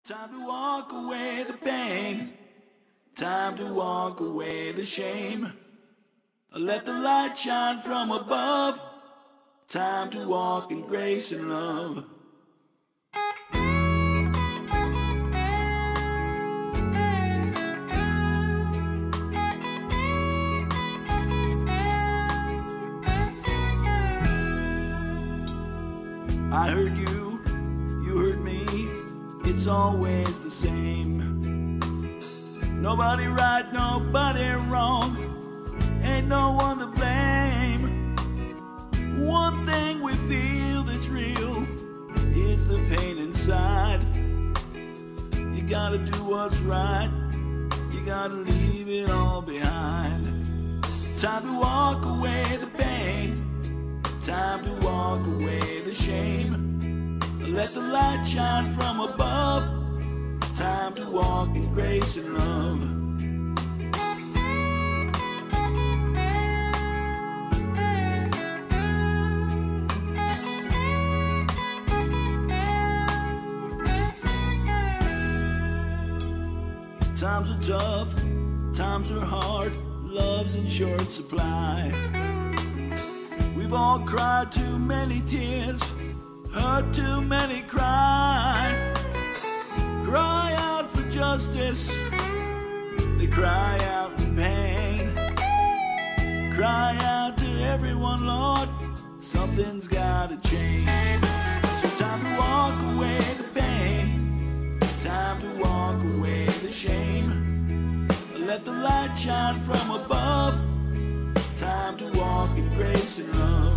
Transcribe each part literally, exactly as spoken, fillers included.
Time to walk away the pain. Time to walk away the shame. Let the light shine from above. Time to walk in grace and love. I heard you, you heard me. It's always the same. Nobody right, nobody wrong. Ain't no one to blame. One thing we feel that's real is the pain inside. You gotta do what's right. You gotta leave it all behind. Time to walk away the pain. Time to walk away the shame. Let the light shine from above. Time to walk in grace and love. Times are tough, times are hard, love's in short supply. We've all cried too many tears, heard too many cry. Cry out for justice, they cry out in pain. Cry out to everyone, Lord, something's gotta change. So time to walk away the pain. Time to walk away the shame. Let the light shine from above. Time to walk in grace and love.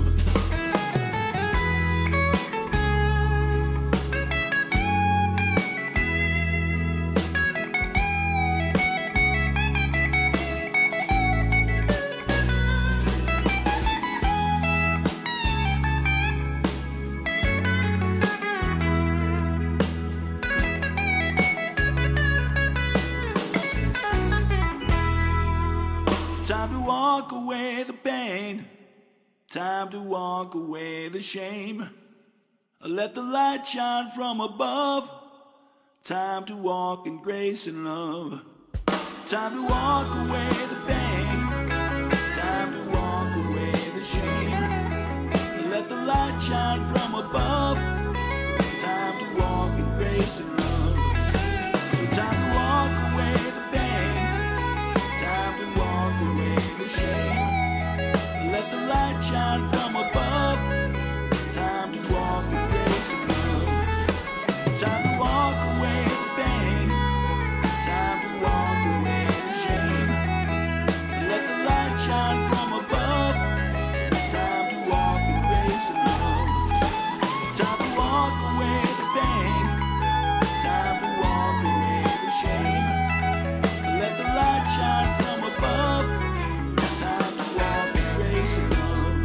Time to walk away the pain. Time to walk away the shame. Let the light shine from above. Time to walk in grace and love. Time to walk away the pain. Time to walk away the shame. Let the light shine from above. Time to walk in grace and love. So time to walk away the pain. Time to walk away the shame. Let the light shine from above. Time to walk in grace and love. Time to walk away the pain. Time to walk away the shame. Let the light shine from above. Time to walk in grace and love. Time to walk away the pain. Time to walk away the shame. Let the light shine from above. Time to walk in grace and love.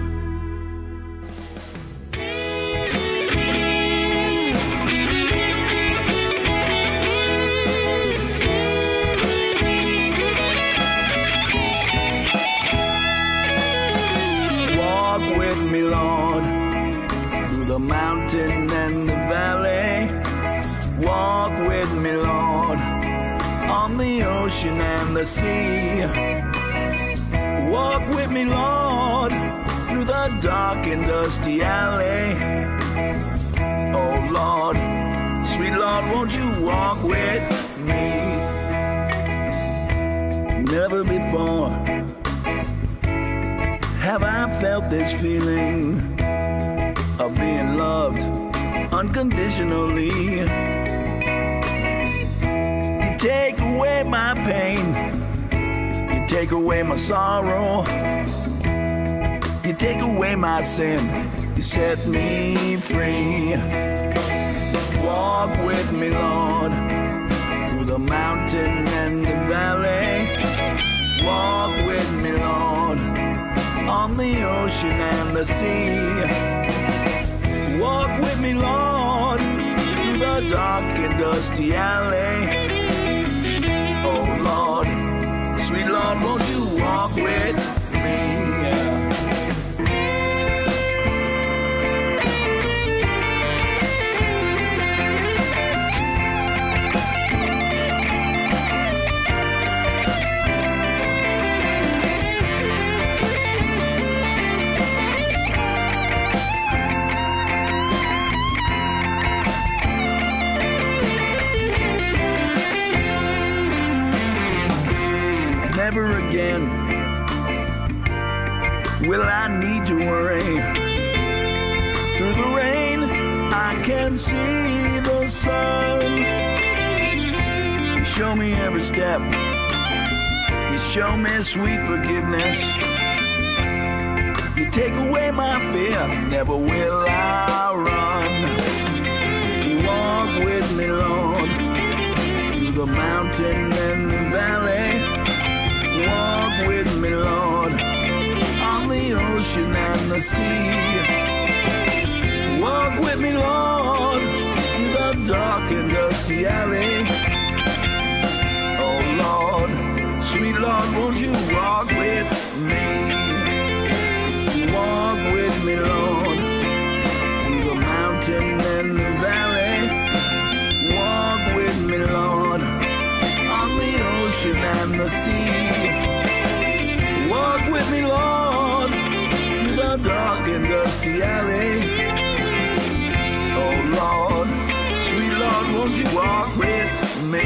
Walk with me, Lord, through the mountain and the valley. Walk with me, Lord, on the ocean and the sea. Walk with me, Lord, through the dark and dusty alley. Oh Lord, sweet Lord, won't you walk with me? Never before have I felt this feeling of being loved unconditionally. You take away my pain, you take away my sorrow, you take away my sin, you set me free. Walk with me, Lord, through the mountain and the valley. Walk with me, Lord, on the ocean and the sea. Walk with me, Lord, through the dark and dusty alley. Oh Lord, sweet Lord, won't you walk with me? never again will I need to worry. Through the rain, I can see the sun. You show me every step. You show me sweet forgiveness. You take away my fear, never will I run. Walk with me, Lord, through the mountain and the valley. Walk with me, Lord, on the ocean and the sea. Walk with me, Lord, through the dark and dusty alley. Oh Lord, sweet Lord, won't you walk with me? Walk with me, Lord, through the mountain and the valley. Walk with me, Lord, on the ocean and the sea. Walk with me, Lord, through the dark and dusty alley. Oh Lord, sweet Lord, won't you walk with me?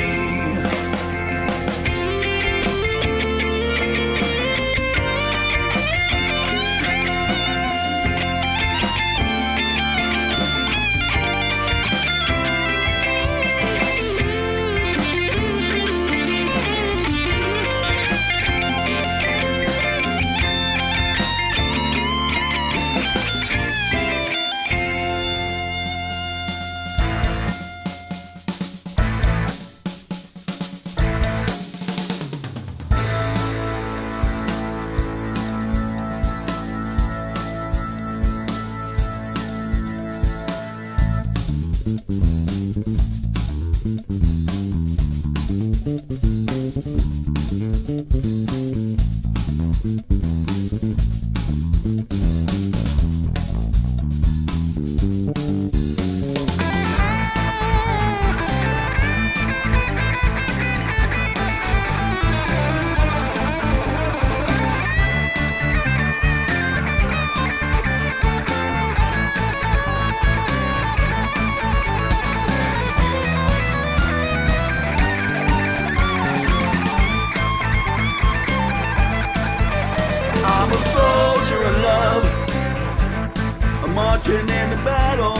I'm a soldier of love, I'm marching into battle.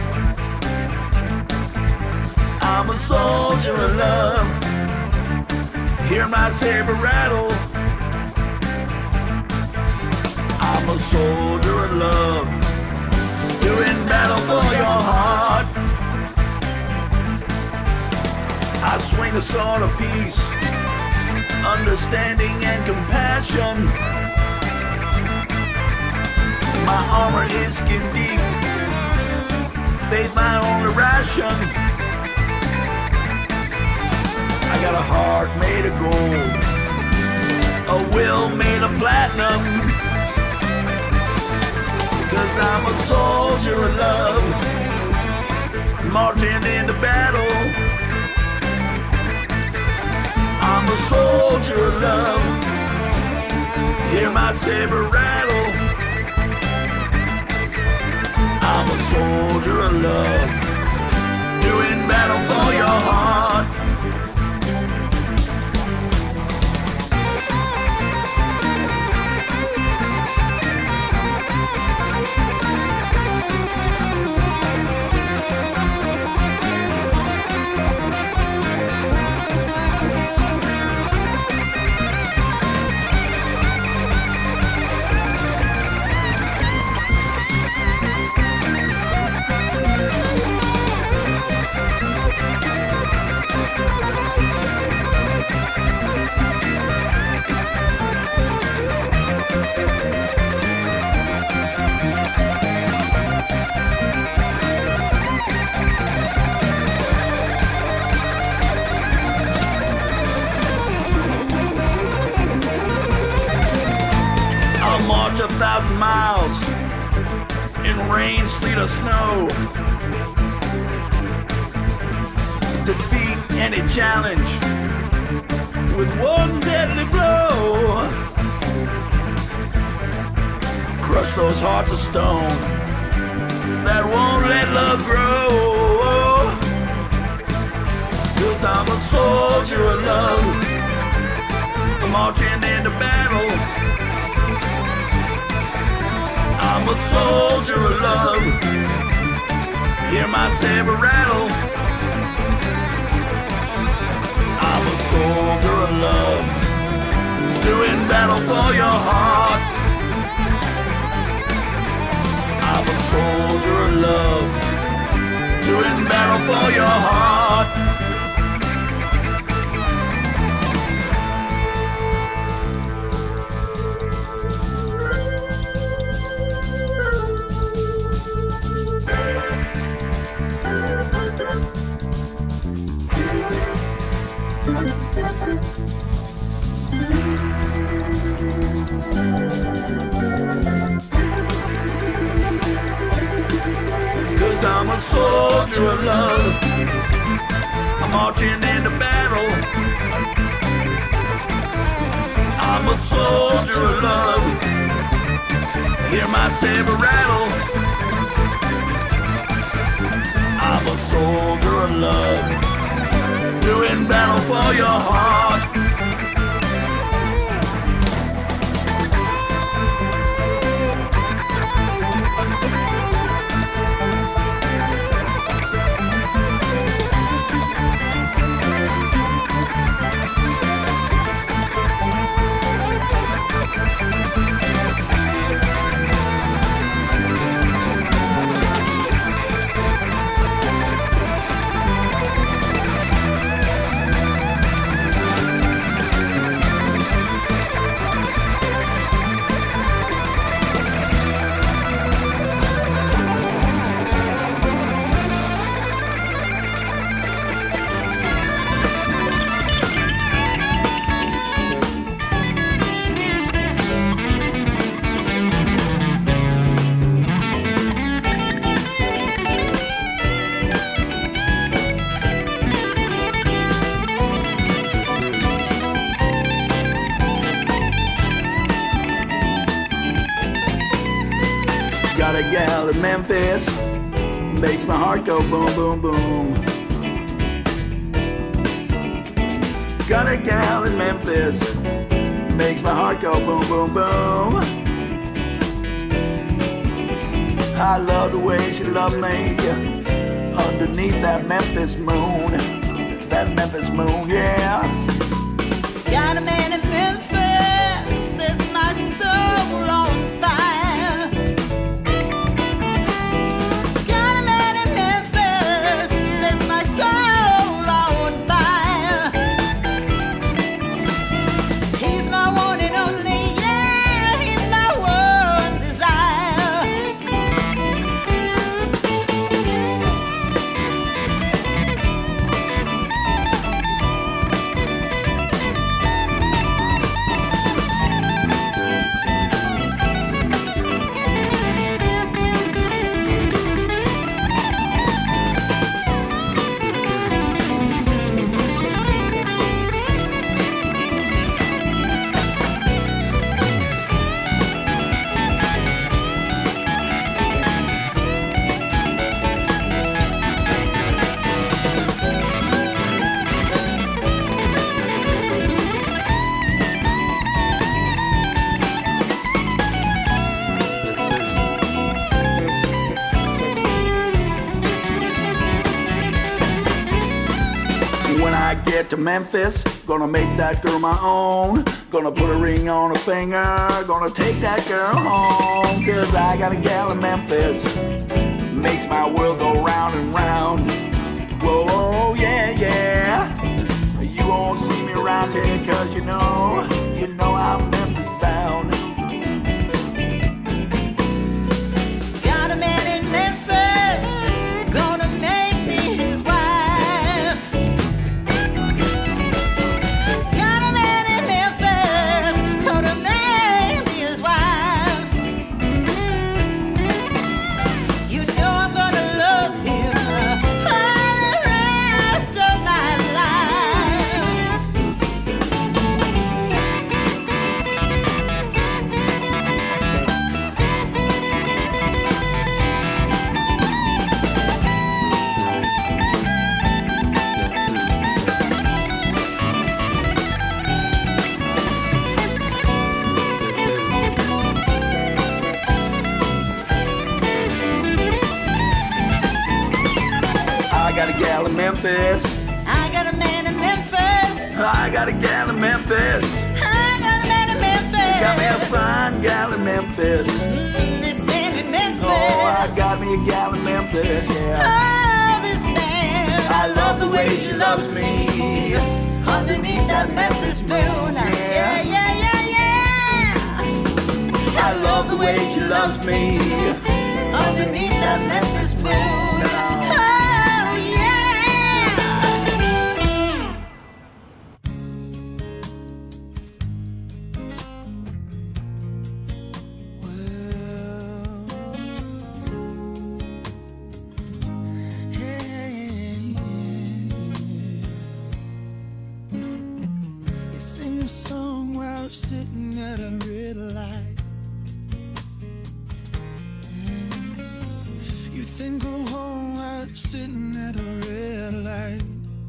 I'm a soldier of love, hear my saber rattle. I'm a soldier of love, doing battle for your heart. I swing a sword of peace, understanding and compassion. My armor is skin deep, faith my only ration. I got a heart made of gold, a will made of platinum. Cause I'm a soldier of love, marching into battle. I'm a soldier of love, hear my saber rattle. I'm a soldier of love, doing battle for your heart. March a thousand miles in rain, sleet, or snow. Defeat any challenge with one deadly blow. Crush those hearts of stone that won't let love grow. Cause I'm a soldier of love, I'm marching into battle. I'm a soldier of love. Hear my saber rattle. I'm a soldier of love, doing battle for your heart. I'm a soldier of love, doing battle for your heart. 'Cause I'm a soldier of love. I'm marching into battle. I'm a soldier of love. Hear my saber rattle. I'm a soldier of love, doing battle for your heart. Got a gal in Memphis, makes my heart go boom, boom, boom. Got a gal in Memphis, makes my heart go boom, boom, boom. I love the way she loved me underneath that Memphis moon, that Memphis moon, yeah. Got a man in Memphis, sets my soul on fire. Got a man in Memphis, sets my soul on fire. He's my one and only, yeah, he's my one desire. When I get to Memphis, gonna make that girl my own. Gonna put a ring on her finger, gonna take that girl home. 'Cause I got a gal in Memphis, makes my world go round and round. Whoa, yeah, yeah. You won't see me around here 'cause you know, you know I'm Memphis bound. Got a man in Memphis, gonna make me his wife. Got a man in Memphis, gonna make me his wife. You know I'm gonna love him for the rest of my life. Memphis. I got a man in Memphis. I got a gal in Memphis. I got a man in Memphis. Got me a fine gal in Memphis. Mm, this man in Memphis. Oh, I got me a gal in Memphis, yeah. Oh, this man. I love the way she loves me Underneath that Memphis moon. Yeah, yeah, yeah, yeah. I love the way she loves me Underneath that Memphis moon. Oh, yeah. You sing a song while sitting at a red light. You think go home while sitting at a red light.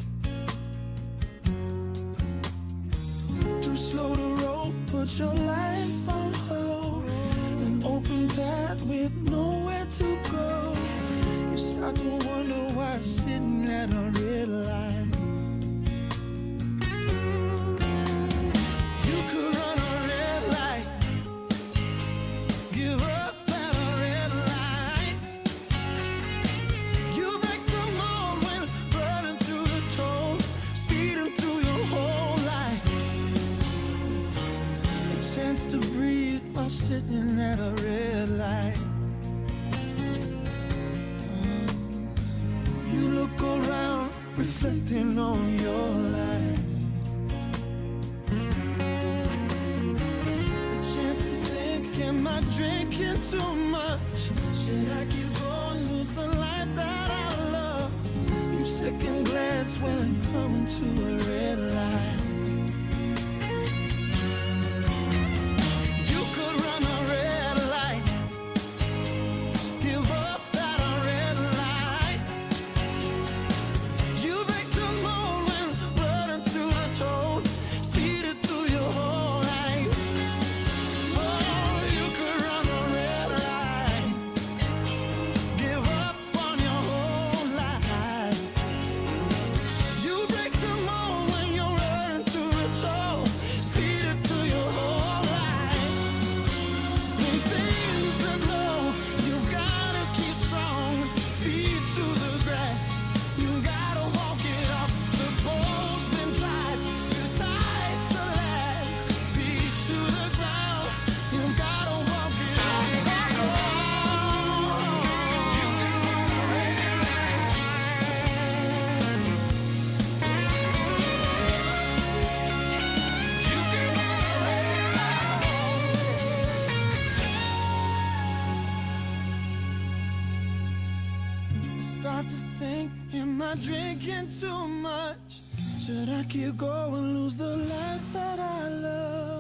Too slow to roll, put your life on hold. An open path with nowhere to go. You start to wonder why sitting at a red light. You could run a red light, give up at a red light. You break the mold when burning through the toll, speeding through your whole life. A chance to breathe while sitting at a red light. You look around, reflecting on your life. A chance to think, am I drinking too much? Should I keep going, lose the light that I love? You second glance when coming to a red light. You could run a red light, give up at a red light. You break the mold when running through the toll, speeding through your whole life. Oh, you could run a red light, give up on your whole life. You break the mold when you're running through the toll, speeding through your whole life. When things look low, you've gotta keep strong, feet to the grass. You gotta walk it up. The bow's been tied, too tight to last. Feet to the ground, you gotta walk it up. You can run a red light. You can run a red light. I start to think, am I drinking too much? Should I keep going, lose the life that I love?